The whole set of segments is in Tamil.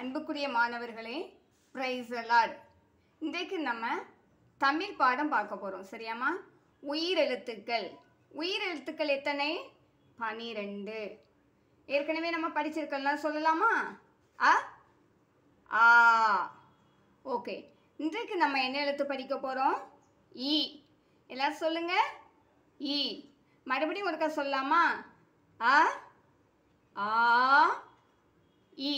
அன்புக்குரிய மாணவர்களே, பிரைஸ் தி லார்ட். இன்றைக்கு நம்ம தமிழ் பாடம் பார்க்க போகிறோம். சரியாம்மா? உயிரெழுத்துக்கள். உயிரெழுத்துக்கள் எத்தனை? 12. ஏற்கனவே நம்ம படிச்சிருக்கலாம், சொல்லலாமா? அ ஆ. ஓகே, இன்றைக்கு நம்ம என்ன எழுத்து படிக்க போகிறோம்? இ. எல்லாரும் சொல்லுங்க. இ. மறுபடியும் ஒருக்கா சொல்லலாமா? அ ஆ இ.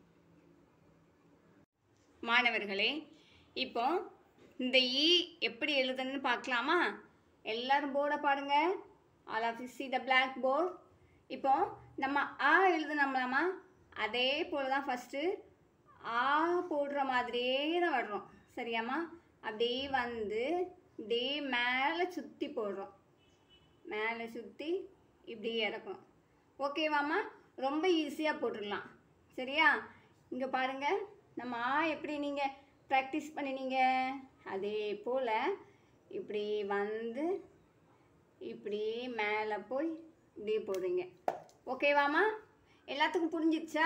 மாணவர்களே, இப்போ இந்த இ எப்படி எழுதுன்னு பார்க்கலாமா? எல்லாரும் போர்டை பாருங்க. All of you see the black board. இப்போ நம்ம ஆ எழுதுனோம்லாமா, அதே போல் தான் ஃபஸ்ட்டு ஆ போடுற மாதிரியே தான் வர்றோம். சரியாம்மா? அப்படியே வந்து இப்படியே மேலே சுற்றி போடுறோம். மேலே சுற்றி இப்படி இறக்கணும். ஓகேவாம்மா? ரொம்ப ஈஸியாக போட்டுடலாம். சரியா? இங்கே பாருங்கள், நம்ம ஆ எப்படி நீங்கள் ப்ராக்டிஸ் பண்ணினீங்க, அதே போல் இப்படி வந்து இப்படி மேலே போய் இப்படி போடுறீங்க. ஓகேவாம்மா? எல்லாத்துக்கும் புரிஞ்சிடுச்சா?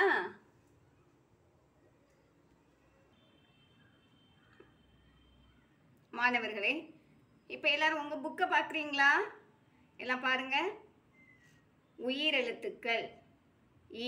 மாணவர்களே, இப்போ எல்லாரும் உங்கள் புக்கை பார்க்குறீங்களா? எல்லாம் பாருங்கள். உயிரெழுத்துக்கள். இ.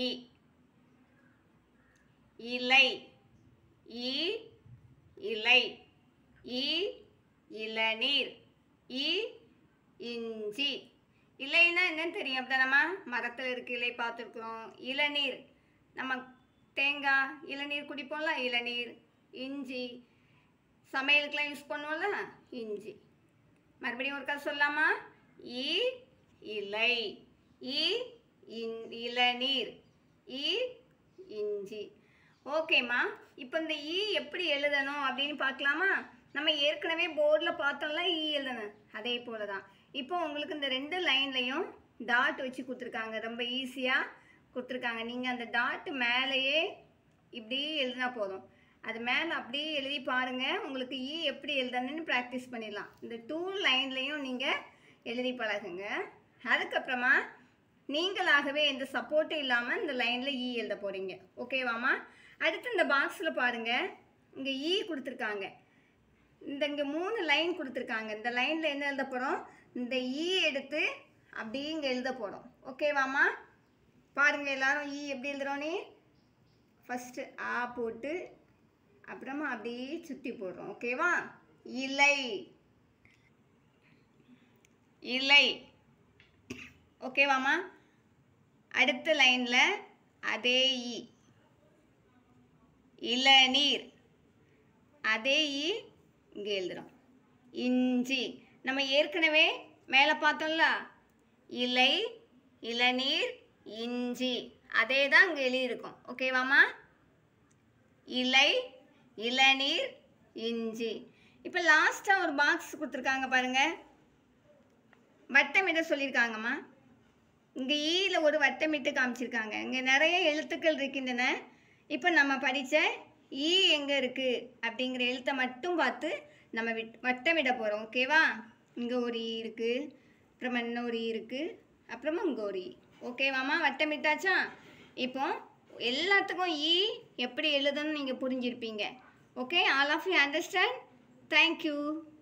இலை. இ இலை. இ இளநீர். இ இஞ்சி. இலைன்னா என்னன்னு தெரியும் அப்படிதானம்மா? மரத்தில் இருக்க இலை பார்த்துருக்குறோம். இளநீர் நம்ம தேங்காய் இளநீர் குடிப்போம்ல, இளநீர். இஞ்சி சமையலுக்கெலாம் யூஸ் பண்ணுவோம்ல, இஞ்சி. மறுபடியும் ஒரு கதை சொல்லலாமா? இ இலை. இ இளநீர். இ இஞ்சி. ஓகேம்மா, இப்போ இந்த இ எப்படி எழுதணும் அப்படின்னு பார்க்கலாமா? நம்ம ஏற்கனவே போர்டில் பார்த்தோம்ல இ எழுதணும், அதே போல தான். இப்போ உங்களுக்கு இந்த 2 லைன்லையும் டாட் வச்சு கொடுத்துருக்காங்க. ரொம்ப ஈஸியாக கொடுத்துருக்காங்க. நீங்கள் அந்த டாட்டு மேலேயே இப்படி எழுதினா போதும். அது மேலே அப்படியே எழுதி பாருங்கள். உங்களுக்கு இ எப்படி எழுதணும்னு ப்ராக்டிஸ் பண்ணிடலாம். இந்த 2 லைன்லையும் நீங்கள் எழுதி பழகுங்க. அதுக்கப்புறமா நீங்களாகவே எந்த சப்போர்ட்டும் இல்லாமல் இந்த லைனில் இ எழுத போகிறீங்க. ஓகேவாம்மா? அடுத்து இந்த பாக்ஸில் பாருங்கள், இங்கே இ கொடுத்துருக்காங்க. இங்கே 3 லைன் கொடுத்துருக்காங்க. இந்த லைனில் என்ன எழுத போகிறோம்? இந்த இ எடுத்து அப்படியே இங்கே எழுத போகிறோம். ஓகேவாம்மா? பாருங்கள் எல்லாரும் இ எப்படி எழுதுறோன்னே. ஃபஸ்ட்டு ஆ போட்டு அப்புறமா அப்படியே சுற்றி போடுறோம். ஓகேவா? இலை. இலை. ஓகேவாம்மா? அடுத்த லைனில் அதே இ. இளநீர். அதே இ இங்கே எழுதுகிறோம். இஞ்சி. நம்ம ஏற்கனவே மேலே பார்த்தோம்ல, இலை இளநீர் இஞ்சி, அதே தான் இங்கே எழுதியிருக்கோம். ஓகேவாம்மா? இலை இளநீர் இஞ்சி. இப்போ லாஸ்ட்டாக ஒரு பாக்ஸ் கொடுத்துருக்காங்க பாருங்கள். வட்டமிட சொல்லியிருக்காங்கம்மா. இங்கே ஈயில் ஒரு வட்டமிட்டு காமிச்சிருக்காங்க. இங்கே நிறைய எழுத்துக்கள் இருக்கின்றன. இப்போ நம்ம படித்த ஈ எங்கே இருக்குது அப்படிங்கிற எழுத்தை மட்டும் பார்த்து நம்ம வட்டமிட போகிறோம். ஓகேவா? இங்கே ஒரு ஈ இருக்குது, அப்புறமா இன்னொரு ஈ இருக்குது, அப்புறமா இங்கே ஒரு ஈ. ஓகேவாம்மா? வட்டமிட்டாச்சா? இப்போ எல்லாத்துக்கும் ஈ எப்படி எழுதணும்னு நீங்கள் புரிஞ்சிருப்பீங்க. Okay, all of you understand? Thank you.